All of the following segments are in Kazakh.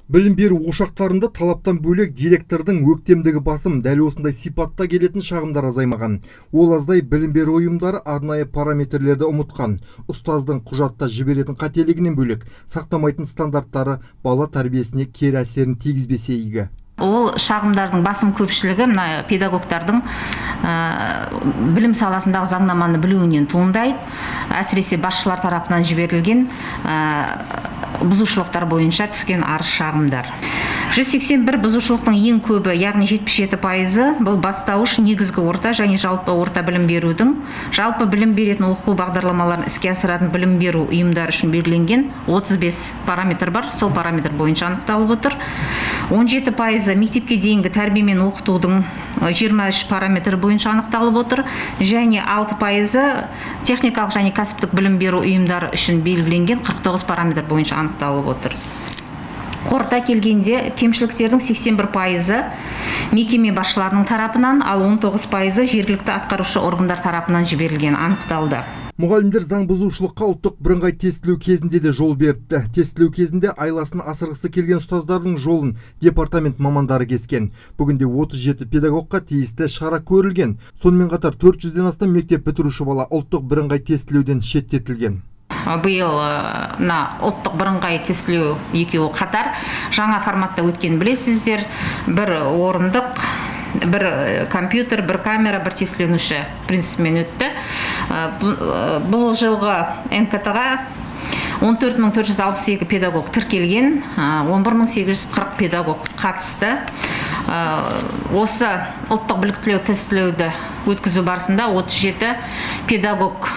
Білім беру ошақтарында талаптан бөлек директордың өктемдігі басым, дәл осындай сипатта келетін шағымдар азаймаған. Ол аздай білім беру ұйымдары арнайы параметрлерді ұмытқан. Ұстаздың құжатта жіберетін қателігінен бөлек сақтамайтын стандарттары бала тәрбиесіне кері әсерін тигізбесе игі. Ол шағымдардың басым көпшілігі мына педагогтардың білім саласындағы заңнаманы білуінен туындайды. Әсіресе басшылар тарапынан жіберілген бұзушылықтар бойынша түскен арыз шағымдар. 181 бұзушылықтың ең көбі, яғни 77%, бұл бастауыш, негізгі орта және жалпы орта білім берудің, жалпы білім беретін оқу бағдарламаларын іске асыратын білім беру ұйымдары үшін белгіленген 35 параметр бар, сол параметр бойынша анықталып отыр. 17% мектепке дейінгі тәрбие мен оқытудың 23 параметр бойынша анықталып отыр, және 6% техникалық және кәсіптік білім беру ұйымдары үшін белгіленген 49 параметр бойынша анықталып отыр. Қорыта келгенде, кемшіліктердің 81% мекеме басшыларының тарапынан, ал 19% жергілікті атқарушы органдар тарапынан жіберілген анықталды. Мұғалімдер заң бұзушылыққа ұлттық бірыңғай тестілеу кезінде де жол беріпті. Тестілеу кезінде айласын асырғысы келген ұстаздардың жолын департамент мамандары кескен. Бүгінде 37 педагогқа тиісті шара көрілген. Сонымен қатар 400-ден астам мектеп бітіруші бала ұлттық бірыңғай тестілеуден шеттетілген. Биыл ұлттық бірыңғай тестілеу екеуі қатар жаңа форматта өткен білесіздер. Бір орындық, бір компьютер, бір камера, бір тестіленуші принципімен өтті. Бұл жылғы НКТ-ға 14462 педагог тіркелген, 11840 педагог қатысты. Осы ұлттық біліктілеу тестілеуді өткізу барысында 37 педагог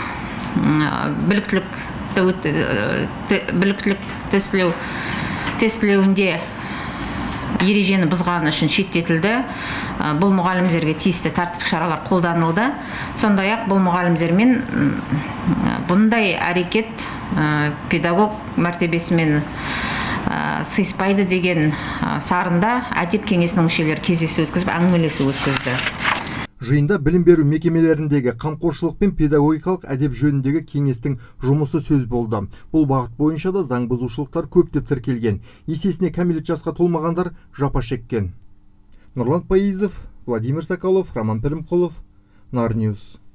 біліктілік тестілеуінде ережені бұзғаны үшін шеттетілді. Бұл мұғалімдерге тиісті тәртіптік шаралар қолданылды. Сондай-ақ бұл мұғалімдермен бұндай әрекет педагог мәртебесімен сыйыспайды деген сарында әдеп кеңесінің мүшелері кездесу өткізіп, әңгімелесу өткізді. Жиында білім беру мекемелеріндегі қамқоршылық пен педагогикалық әдеп жөніндегі кеңестің жұмысы сөз болды. Бұл бағыт бойынша да заң бұзушылықтар көптеп тіркелген. Есесіне кәмелет жасқа толмағандар жапа шеккен. Нұрлан Пайызов, Владимир Соколов, Роман Пірімқұлов, Нарньюз.